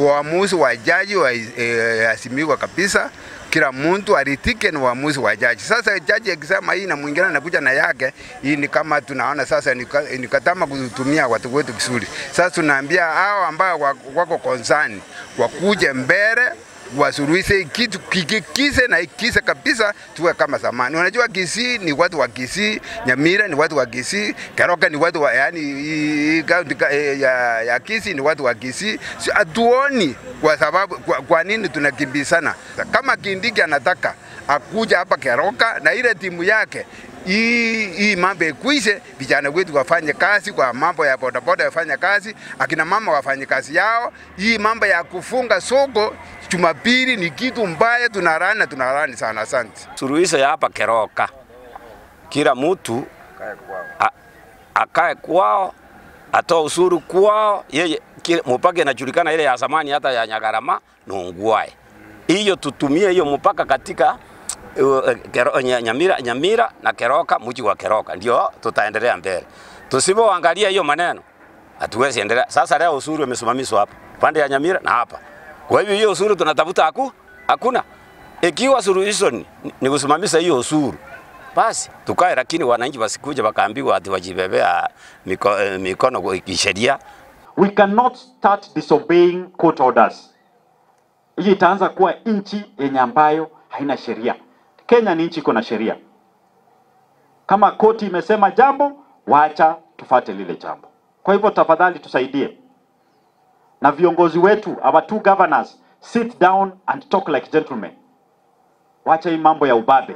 uamuzi wa jaji asimiwa kabisa, kila mtu aritike na uamuzi wa jaji. Sasa jaji akisema hii na mwingine anakuja na yake, hii ni kama tunaona sasa ni katama kutumia watu wetu vizuri. Sasa tunaambia hao ambao wako concern wakuje mbele wasuluhishe kitu kikise na ikise kabisa, tuwe kama zamani. Unajua Kisii ni watu wa Kisii, Nyamira ni watu wa Kisii, Keroka ni watu wa ya Kisii ni watu wa Kisii. Hatuoni kwa sababu kwa nini tunakimbizana. Kama Kindiki anataka akuja hapa Keroka na ile timu yake, hii mambo ikuishe, vijana wetu wafanye kazi, kwa mambo ya bodaboda wafanye kazi, akina mama wafanye kazi yao. Hii mambo ya kufunga soko Jumapili ni kitu mbaya, tunarani sana. Asante. Suluhisho ya hapa Keroka, kila mtu akae kwao, atoa usuru kwao, yeye mpaka inajulikana ile ya zamani hata ya Nyagarama Nongwae. Hiyo tutumie hiyo mpaka katika Nyamira na Keroka, mji wa Keroka, ndio tutaendelea mbele. Tusipoangalia hiyo maneno hatuwezi endelea. Sasa leo usuru umesimamishwa hapa pande ya Nyamira na hapa. Kwa hivyo hiyo usuru tunatafuta hakuna. Ikiwa suluhisho ni kusimamisha hiyo usuru, basi tukae, lakini wananchi wasikuje wakaambiwa ati wajibebea mikono kisheria. We cannot start disobeying court orders. Hii itaanza kuwa nchi yenye ambayo haina sheria. Kenya ni nchi iko na sheria. Kama koti imesema jambo, waacha tufuate lile jambo. Kwa hivyo tafadhali tusaidie. Na viongozi wetu, our two governors, sit down and talk like gentlemen. Wacha hii mambo ya ubabe.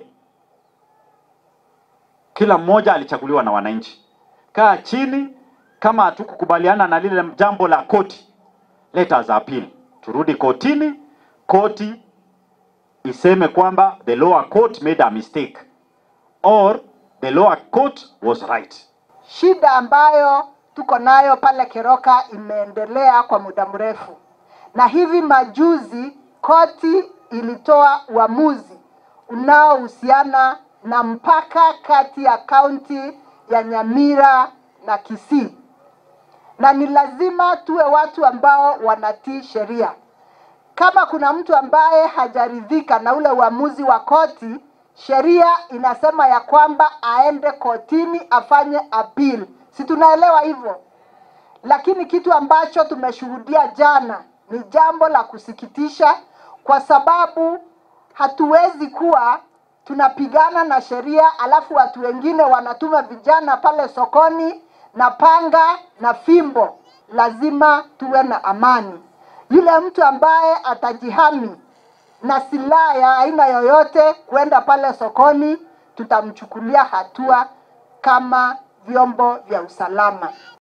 Kila mmoja alichaguliwa na wananchi. Kaa chini, kama hatukukubaliana na lile jambo la koti, let us appeal. Turudi kotini, koti iseme kwamba the lower court made a mistake or the lower court was right. Shida ambayo tuko nayo pale Keroka imeendelea kwa muda mrefu, na hivi majuzi koti ilitoa uamuzi unaohusiana na mpaka kati ya kaunti ya Nyamira na Kisii, na ni lazima tuwe watu ambao wanatii sheria. Kama kuna mtu ambaye hajaridhika na ule uamuzi wa koti, sheria inasema ya kwamba aende kotini afanye appeal. Si tunaelewa hivyo? Lakini kitu ambacho tumeshuhudia jana ni jambo la kusikitisha, kwa sababu hatuwezi kuwa tunapigana na sheria alafu watu wengine wanatuma vijana pale sokoni na panga na fimbo. Lazima tuwe na amani. Yule mtu ambaye atajihami na silaha ya aina yoyote kwenda pale sokoni, tutamchukulia hatua kama vyombo vya usalama.